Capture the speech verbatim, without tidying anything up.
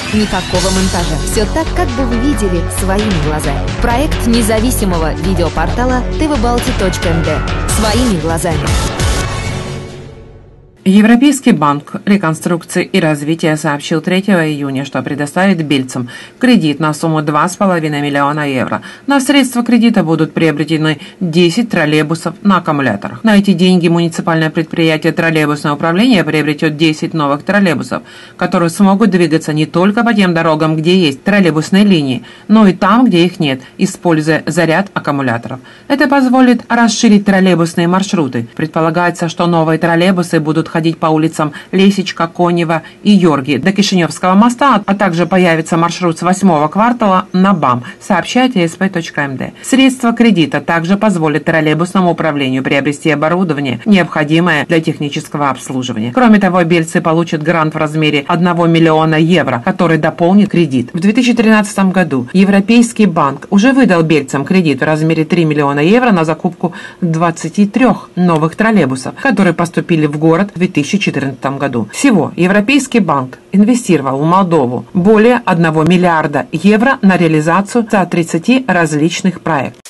Никакого монтажа. Все так, как бы вы видели своими глазами. Проект независимого видеопортала тэ вэ балти точка эн дэ. Своими глазами. Европейский банк реконструкции и развития сообщил третьего июня, что предоставит бельцам кредит на сумму два с половиной миллиона евро. На средства кредита будут приобретены десять троллейбусов на аккумуляторах. На эти деньги муниципальное предприятие «Троллейбусное управление» приобретет десять новых троллейбусов, которые смогут двигаться не только по тем дорогам, где есть троллейбусные линии, но и там, где их нет, используя заряд аккумуляторов. Это позволит расширить троллейбусные маршруты. Предполагается, что новые троллейбусы будут ходить по улицам Лесичка, Конева и Йорги до Кишиневского моста, а также появится маршрут с восьмого квартала на БАМ, сообщает тэ эс пэ точка эм дэ. Средства кредита также позволят троллейбусному управлению приобрести оборудование, необходимое для технического обслуживания. Кроме того, бельцы получат грант в размере одного миллиона евро, который дополнит кредит. В две тысячи тринадцатом году Европейский банк уже выдал бельцам кредит в размере три миллиона евро на закупку двадцати трёх новых троллейбусов, которые поступили в город в две тысячи четырнадцатом году. Всего Европейский банк инвестировал в Молдову более одного миллиарда евро на реализацию ста тридцати различных проектов.